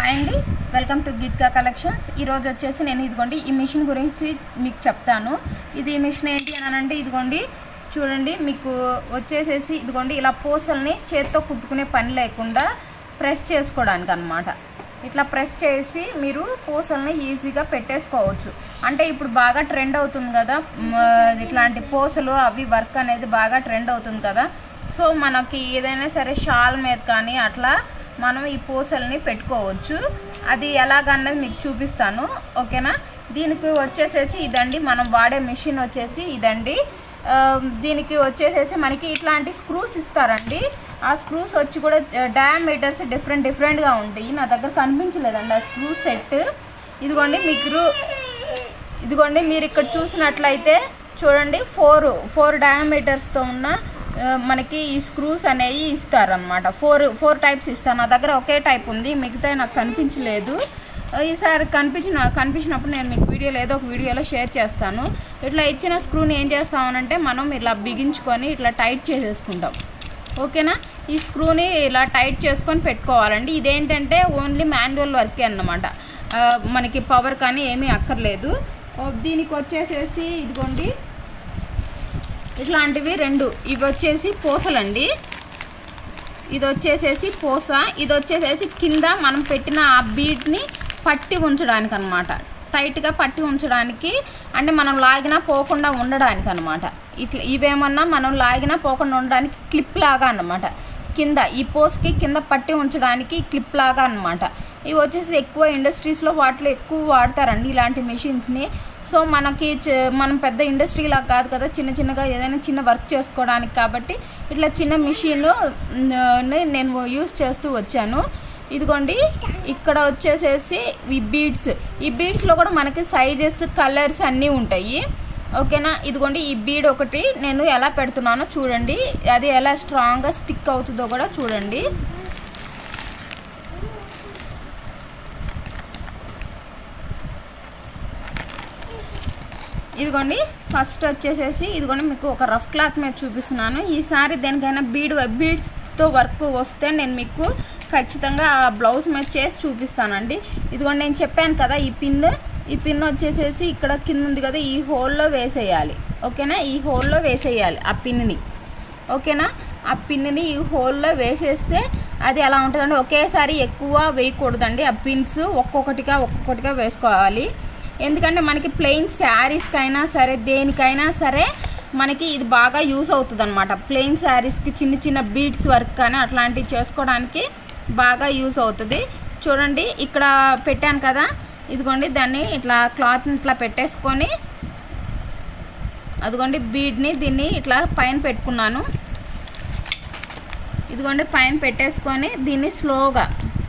Hi అండి, welcome to గీత్కా collections. ఈరోజు వచ్చేసి నేను ఇదిగోండి ఈ మిషన్ గురించి మీకు చెప్తాను. ఇది ఈ మిషన్ ఏంటి అని అంటే ఇదిగోండి చూడండి, మీకు వచ్చేసేసి ఇదిగోండి ఇలా పూసల్ని చేత్తో కుట్టుకునే పని లేకుండా ప్రెస్ చేసుకోవడానికి అన్నమాట. ఇట్లా ప్రెస్ చేసి మీరు పూసల్ని ఈజీగా పెట్టేసుకోవచ్చు. అంటే ఇప్పుడు బాగా ట్రెండ్ అవుతుంది కదా, ఇట్లాంటి పూసలు అవి వర్క్ అనేది బాగా ట్రెండ్ అవుతుంది కదా. సో మనకి ఏదైనా సరే షాల్ మీద కానీ అట్లా మనం ఈ పూసల్ని పెట్టుకోవచ్చు. అది ఎలాగన్నది మీకు చూపిస్తాను, ఓకేనా. దీనికి వచ్చేసేసి ఇదండి మనం వాడే మిషన్ వచ్చేసి ఇదండి. దీనికి వచ్చేసేసి మనకి ఇట్లాంటి స్క్రూస్ ఇస్తారండి. ఆ స్క్రూస్ వచ్చి కూడా డయామీటర్స్ డిఫరెంట్గా ఉంటాయి. నా దగ్గర కనిపించలేదండి ఆ స్క్రూ సెట్. ఇదిగోండి మీరు ఇక్కడ చూసినట్లయితే చూడండి, ఫోర్ డయామీటర్స్తో ఉన్న మనకి ఈ స్క్రూస్ అనేవి ఇస్తారనమాట. ఫోర్ టైప్స్ ఇస్తారు. నా దగ్గర ఒకే టైప్ ఉంది, మిగతా నాకు కనిపించలేదు. ఈసారి కనిపించినప్పుడు నేను మీకు వీడియోలో ఏదో ఒక వీడియోలో షేర్ చేస్తాను. ఇట్లా ఇచ్చిన స్క్రూని ఏం చేస్తామనంటే మనం ఇలా బిగించుకొని ఇట్లా టైట్ చేసేసుకుంటాం, ఓకేనా. ఈ స్క్రూని ఇలా టైట్ చేసుకొని పెట్టుకోవాలండి. ఇదేంటంటే ఓన్లీ మాన్యువల్ వర్కే అన్నమాట, మనకి పవర్ కానీ ఏమీ అక్కర్లేదు. దీనికి వచ్చేసేసి ఇదిగోండి ఇట్లాంటివి రెండు, ఇవి వచ్చేసి పూసలండి. ఇది వచ్చేసేసి పూస, ఇది వచ్చేసేసి కింద మనం పెట్టిన ఆ బీడ్ని పట్టి ఉంచడానికి అనమాట. టైట్గా పట్టి ఉంచడానికి, అంటే మనం లాగినా పోకుండా ఉండడానికి అనమాట. ఇట్లా ఇవేమన్నా మనం లాగినా పోకుండా ఉండడానికి క్లిప్ లాగా అన్నమాట. కింద ఈ పూసకి కింద పట్టి ఉంచడానికి క్లిప్ లాగా అనమాట. ఇవి వచ్చేసి ఎక్కువ ఇండస్ట్రీస్లో వాటిలో ఎక్కువ వాడతారండి ఇలాంటి మెషిన్స్ని. సో మనం పెద్ద ఇండస్ట్రీలా కాదు కదా, చిన్నగా ఏదైనా చిన్న వర్క్ చేసుకోవడానికి కాబట్టి ఇట్లా చిన్న మిషన్లు నేను యూస్ చేస్తూ వచ్చాను. ఇదిగోండి ఇక్కడ వచ్చేసేసి ఈ బీడ్స్లో కూడా మనకి సైజెస్ కలర్స్ అన్నీ ఉంటాయి, ఓకేనా. ఇదిగోండి ఈ బీడ్ ఒకటి నేను ఎలా పెడుతున్నానో చూడండి, అది ఎలా స్ట్రాంగ్గా స్టిక్ అవుతుందో కూడా చూడండి. ఇదిగోండి ఫస్ట్ వచ్చేసేసి ఇదిగోండి మీకు ఒక రఫ్ క్లాత్ మీద చూపిస్తున్నాను. ఈసారి దేనికైనా బీడ్స్తో వర్క్ వస్తే నేను మీకు ఖచ్చితంగా ఆ బ్లౌజ్ మీద చేసి చూపిస్తానండి. ఇదిగోండి నేను చెప్పాను కదా, ఈ పిన్ వచ్చేసేసి ఇక్కడ కింద ఉంది కదా, ఈ హోల్లో వేసేయాలి, ఓకేనా. ఈ హోల్లో వేసేయాలి ఆ పిన్ని, ఓకేనా. ఆ పిన్ని ఈ హోల్లో వేసేస్తే అది ఎలా ఉంటుందండి, ఒకేసారి ఎక్కువ వేయకూడదండి. ఆ పిన్స్ ఒక్కొక్కటిగా వేసుకోవాలి. ఎందుకంటే మనకి ప్లెయిన్ శారీస్కైనా సరే దేనికైనా సరే మనకి ఇది బాగా యూస్ అవుతుంది అనమాట. ప్లెయిన్ శారీస్కి చిన్న బీడ్స్ వర్క్ కానీ అట్లాంటివి చేసుకోవడానికి బాగా యూస్ అవుతుంది. చూడండి ఇక్కడ పెట్టాను కదా, ఇదిగోండి దాన్ని ఇట్లా క్లాత్ని ఇట్లా పెట్టేసుకొని అదిగోండి బీడ్ని దీన్ని ఇట్లా పైన పెట్టుకున్నాను. ఇదిగోండి పైన పెట్టేసుకొని దీన్ని స్లోగా,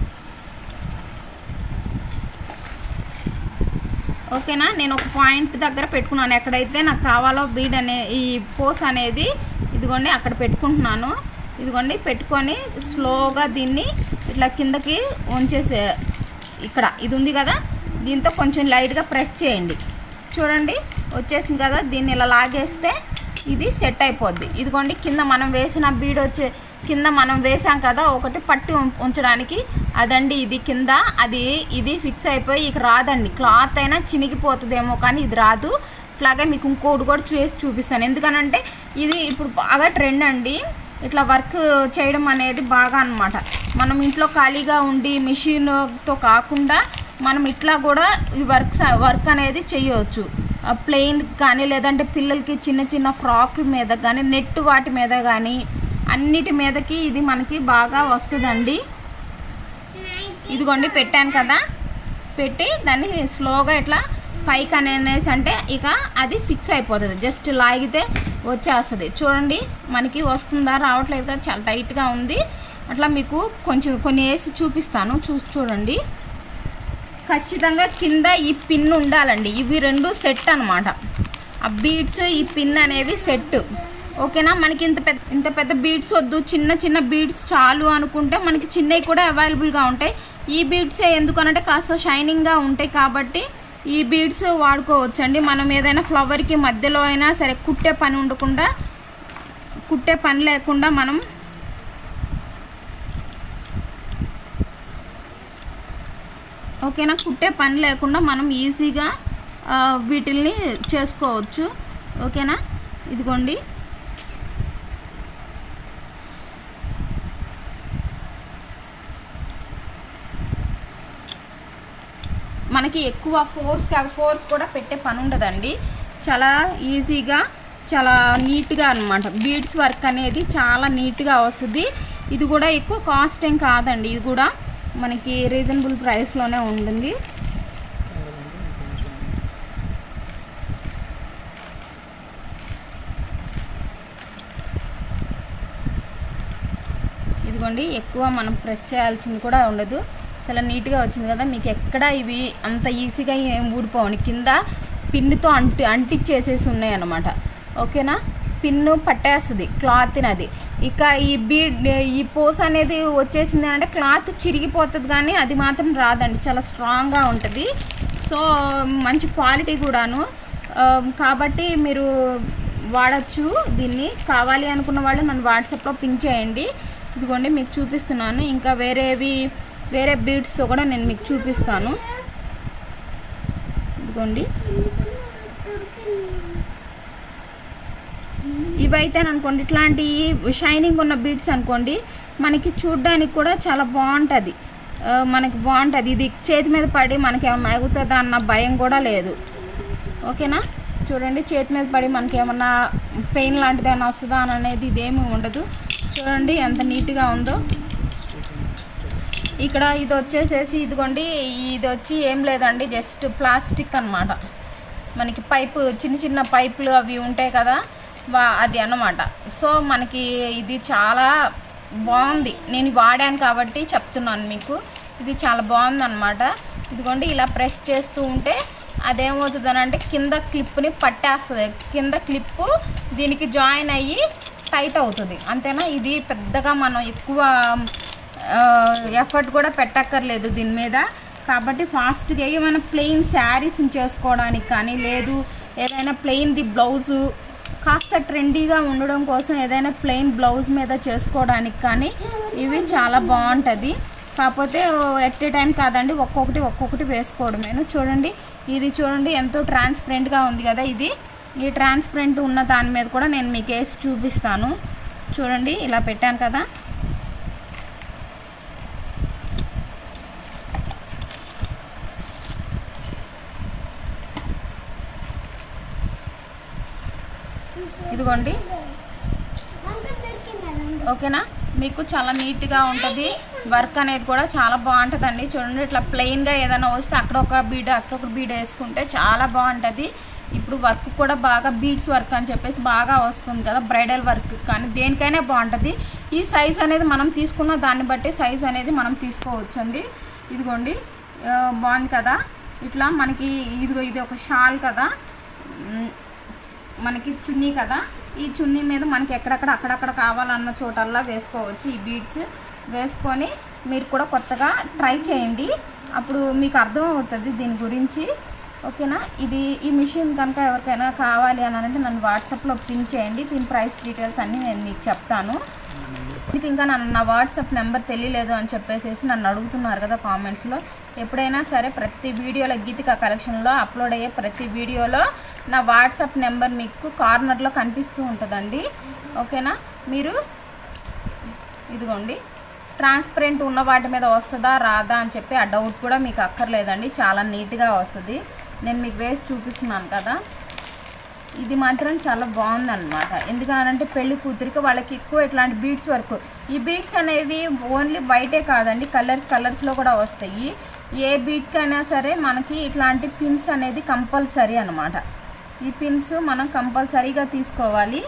ఓకేనా. నేను ఒక పాయింట్ దగ్గర పెట్టుకున్నాను, ఎక్కడైతే నాకు కావాలో బీడ్ ఈ పోస్ అనేది ఇదిగోండి అక్కడ పెట్టుకుంటున్నాను. ఇదిగోండి పెట్టుకొని స్లోగా దీన్ని ఇట్లా కిందకి ఉంచేసే, ఇక్కడ ఇది ఉంది కదా, దీంతో కొంచెం లైట్గా ప్రెస్ చేయండి. చూడండి వచ్చేసింది కదా, దీన్ని ఇలా లాగేస్తే ఇది సెట్ అయిపోద్ది. ఇదిగోండి కింద మనం వేసిన బీడ్ కింద మనం వేసాం కదా ఒకటి పట్టి ఉంచడానికి, అదండి ఇది కింద. ఇది ఫిక్స్ అయిపోయి ఇక రాదండి. క్లాత్ అయినా చినిగిపోతుందేమో కానీ ఇది రాదు. ఇట్లాగే మీకు ఇంకోటి కూడా చూపిస్తాను. ఎందుకనంటే ఇది ఇప్పుడు బాగా ట్రెండ్ అండి, ఇట్లా వర్క్ చేయడం అనేది బాగా అనమాట. మనం ఇంట్లో ఖాళీగా ఉండి మిషన్తో కాకుండా మనం ఇట్లా కూడా ఈ వర్క్ అనేది చేయవచ్చు. ప్లెయిన్ కానీ లేదంటే పిల్లలకి చిన్న ఫ్రాక్ల మీద కానీ నెట్ వాటి మీద కానీ అన్నిటి మీదకి ఇది మనకి బాగా వస్తుందండి. ఇదిగోండి పెట్టాను కదా, పెట్టి దాన్ని స్లోగా ఇట్లా పైకి అనేసి అంటే ఇక అది ఫిక్స్ అయిపోతుంది. జస్ట్ లాగితే వచ్చేస్తుంది. చూడండి మనకి వస్తుందా రావట్లేదు కదా, చాలా టైట్గా ఉంది. అట్లా మీకు కొన్ని వేసి చూపిస్తాను, చూడండి. ఖచ్చితంగా కింద ఈ పిన్ ఉండాలండి. ఇవి రెండు సెట్ అనమాట. ఆ బీడ్స్ ఈ పిన్ అనేవి సెట్, ఓకేనా. మనకి ఇంత పెద్ద బీడ్స్ వద్దు, చిన్న బీడ్స్ చాలు అనుకుంటే మనకి చిన్నవి కూడా అవైలబుల్గా ఉంటాయి. ఈ బీడ్సే ఎందుకనంటే కాస్త షైనింగ్గా ఉంటాయి కాబట్టి ఈ బీడ్స్ వాడుకోవచ్చండి. మనం ఏదైనా ఫ్లవర్కి మధ్యలో అయినా సరే కుట్టే పని లేకుండా మనం ఓకేనా. కుట్టే పని లేకుండా మనం ఈజీగా వీటిల్ని చేసుకోవచ్చు. ఓకేనా. ఇదిగోండి మనకి ఎక్కువ ఫోర్స్ కూడా పెట్టే పని ఉండదండి. చాలా ఈజీగా చాలా నీట్గా అనమాట. బీడ్స్ వర్క్ అనేది చాలా నీట్గా వస్తుంది. ఇది కూడా ఎక్కువ కాస్ట్ ఏం కాదండి. ఇది కూడా మనకి రీజనబుల్ ప్రైస్లోనే ఉంటుంది. ఇదిగోండి ఎక్కువ మనం ప్రెస్ చేయాల్సింది కూడా ఉండదు. చాలా నీట్గా వచ్చింది కదా. మీకు ఎక్కడ ఇవి అంత ఈజీగా ఏం ఊడిపోవని కింద పిన్నుతో అంటిచ్చేసేసి ఉన్నాయి అన్నమాట. ఓకేనా. పిన్ను పట్టేస్తుంది క్లాత్ని అది. ఇక ఈ పోస్ అనేది వచ్చేసింది అంటే క్లాత్ చిరిగిపోతుంది కానీ అది మాత్రం రాదండి. చాలా స్ట్రాంగ్గా ఉంటుంది. సో మంచి క్వాలిటీ కూడాను. కాబట్టి మీరు వాడచ్చు దీన్ని. కావాలి అనుకున్న వాళ్ళు నన్ను వాట్సాప్లో పింక్ చేయండి. ఇదిగోండి మీకు చూపిస్తున్నాను. ఇంకా వేరే బీడ్స్తో కూడా నేను మీకు చూపిస్తాను. ఇదిగోండి ఇవైతే అనుకోండి ఇట్లాంటి షైనింగ్ ఉన్న బీడ్స్ అనుకోండి మనకి చూడ్డానికి కూడా చాలా బాగుంటుంది. ఇది చేతి మీద పడి మనకి ఏమన్నా అవుతుందా అన్న భయం కూడా లేదు. ఓకేనా. చూడండి చేతి మీద పడి మనకి ఏమన్నా పెయిన్ లాంటిది ఏమైనా వస్తుందా అని అనేది ఇదేమీ ఉండదు. చూడండి ఎంత నీట్గా ఉందో. ఇక్కడ ఇది వచ్చేసేసి ఇదిగోండి ఇది వచ్చి ఏం లేదండి జస్ట్ ప్లాస్టిక్ అన్నమాట. మనకి పైపు చిన్న పైపులు అవి ఉంటాయి కదా అది అన్నమాట. సో మనకి ఇది చాలా బాగుంది. నేను వాడాను కాబట్టి చెప్తున్నాను మీకు. ఇది చాలా బాగుంది అన్నమాట. ఇదిగోండి ఇలా ప్రెస్ చేస్తూ ఉంటే అదేమవుతుందని అంటే కింద క్లిప్ని పట్టేస్తుంది. కింద క్లిప్పు దీనికి జాయిన్ అయ్యి టైట్ అవుతుంది. అంతేనా. ఇది పెద్దగా మనం ఎక్కువ ఎఫర్ట్ కూడా పెట్టక్కర్లేదు దీని మీద. కాబట్టి ఫాస్ట్గా ఏమైనా ప్లెయిన్ శారీస్ని చేసుకోవడానికి కానీ లేదు ఏదైనా ప్లెయిన్ది బ్లౌజు కాస్త ట్రెండీగా ఉండడం కోసం ఏదైనా ప్లెయిన్ బ్లౌజ్ మీద చేసుకోవడానికి కానీ ఇవి చాలా బాగుంటుంది. కాకపోతే ఎట్ ఏ టైం కాదండి ఒక్కొక్కటి వేసుకోవడమేను. చూడండి ఇది చూడండి ఎంతో ట్రాన్స్పరెంట్గా ఉంది కదా. ఈ ట్రాన్స్పరెంట్ ఉన్న దాని మీద కూడా నేను మీకు వేసి చూపిస్తాను. చూడండి ఇలా పెట్టాను కదా. ఇదిగోండి ఓకేనా. మీకు చాలా నీట్గా ఉంటుంది. వర్క్ అనేది కూడా చాలా బాగుంటుందండి. చూడండి ఇట్లా ప్లెయిన్గా ఏదైనా వస్తే అక్కడొక బీడ్ వేసుకుంటే చాలా బాగుంటుంది. ఇప్పుడు వర్క్ కూడా బాగా బీడ్స్ వర్క్ అని చెప్పేసి బాగా వస్తుంది కదా. బ్రైడల్ వర్క్ కానీ దేనికైనా బాగుంటుంది. ఈ సైజ్ అనేది మనం తీసుకున్న దాన్ని బట్టి సైజ్ అనేది మనం తీసుకోవచ్చండి. ఇదిగోండి బాగుంది కదా. ఇట్లా మనకి ఇది ఒక షాల్ కదా, మనకి చున్నీ కదా. ఈ చున్నీ మీద మనకి అక్కడక్కడ కావాలన్న చోటల్లా వేసుకోవచ్చు. ఈ బీడ్స్ వేసుకొని మీరు కూడా కొత్తగా ట్రై చేయండి. అప్పుడు మీకు అర్థం అవుతుంది దీని గురించి. ఓకేనా. ఈ మిషన్ కనుక ఎవరికైనా కావాలి అని అంటే నన్ను వాట్సాప్లో పింక్ చేయండి. దీని ప్రైస్ డీటెయిల్స్ అన్నీ నేను మీకు చెప్తాను. మీకు ఇంకా నా వాట్సాప్ నెంబర్ తెలియలేదు అని చెప్పేసి నన్ను అడుగుతున్నారు కదా కామెంట్స్లో. ఎప్పుడైనా సరే ప్రతి వీడియోలో గీతిక కలెక్షన్లో అప్లోడ్ అయ్యే ప్రతి వీడియోలో నా వాట్సాప్ నెంబర్ మీకు కార్నర్లో కనిపిస్తూ ఉంటుందండి. ఓకేనా. మీరు ఇదిగోండి ట్రాన్స్పరెంట్ ఉన్న వాటి మీద వస్తుందా రాదా అని చెప్పి ఆ డౌట్ కూడా మీకు అక్కర్లేదండి. చాలా నీట్గా వస్తుంది. నేను మీకు వేసి చూపిస్తున్నాను కదా. ఇది మాత్రం చాలా బాగుందన్నమాట. ఎందుకనంటే పెళ్లి కూతురికి వాళ్ళకి ఎక్కువ ఇట్లాంటి బీడ్స్ వర్క్. ఈ బీడ్స్ అనేవి ఓన్లీ వైటే కాదండి కలర్స్లో కూడా వస్తాయి. ఏ బీడ్కైనా సరే మనకి ఇట్లాంటి పిన్స్ అనేది కంపల్సరీ అన్నమాట. ఈ పిన్స్ మనం కంపల్సరీగా తీసుకోవాలి.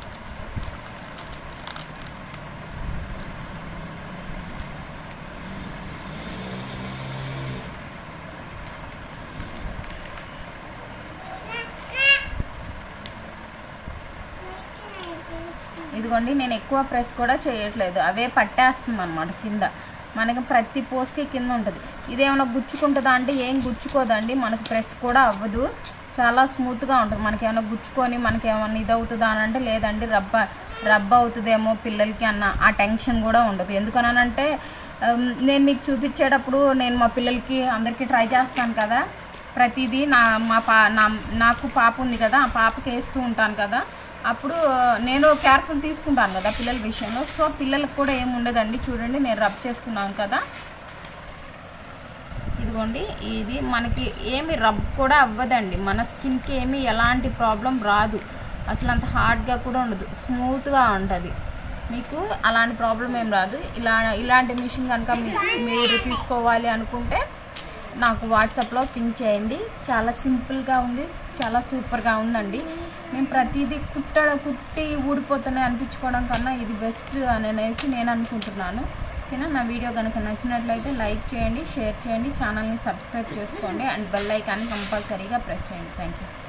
ఇదిగోండి నేను ఎక్కువ ప్రెస్ కూడా చేయట్లేదు. అవే పట్టేస్తుంది అన్నమాట కింద. మనకి ప్రతి పోస్కి కింద ఉంటుంది. ఇదేమైనా గుచ్చుకుంటుందా అంటే ఏం గుచ్చుకోదండి. మనకు ప్రెస్ కూడా అవ్వదు. చాలా స్మూత్గా ఉంటుంది. మనకి ఏమైనా గుచ్చుకొని మనకి ఏమైనా ఇది అవుతుందా అని అంటే లేదండి రబ్బ అవుతుందేమో పిల్లలకి అన్న ఆ టెన్షన్ కూడా ఉండదు. ఎందుకనంటే నేను మీకు చూపించేటప్పుడు నేను మా పిల్లలకి అందరికీ ట్రై చేస్తాను కదా, ప్రతిదీ నాకు పాప ఉంది కదా, ఆ పాపకి వేస్తూ ఉంటాను కదా, అప్పుడు నేను కేర్ఫుల్ తీసుకుంటాను కదా పిల్లల విషయంలో. సో పిల్లలకు కూడా ఏమి ఉండదండి. చూడండి నేను రబ్ చేస్తున్నాను కదా, ఇదిగోండి ఇది మనకి ఏమి రబ్ కూడా అవ్వదండి, మన స్కిన్కి ఏమి ఎలాంటి ప్రాబ్లం రాదు, అసలు అంత హార్డ్గా కూడా ఉండదు, స్మూత్గా ఉంటుంది, మీకు అలాంటి ప్రాబ్లం ఏం రాదు. ఇలాంటి మిషన్ కనుక మీరు తీసుకోవాలి అనుకుంటే నాకు వాట్సాప్లో పింక్ చేయండి. చాలా సింపుల్గా ఉంది, చాలా సూపర్గా ఉందండి. మేము ప్రతిదీ కుట్టి ఊడిపోతున్నాయి అనిపించుకోవడం కన్నా ఇది బెస్ట్ అనేసి నేను అనుకుంటున్నాను. ఓకేనా? నా వీడియో కనుక నచ్చినట్లయితే లైక్ చేయండి, షేర్ చేయండి, ఛానల్ని సబ్స్క్రైబ్ చేసుకోండి అండ్ బెల్ ఐకాన్ని కంపల్సరీగా ప్రెస్ చేయండి. Thank you.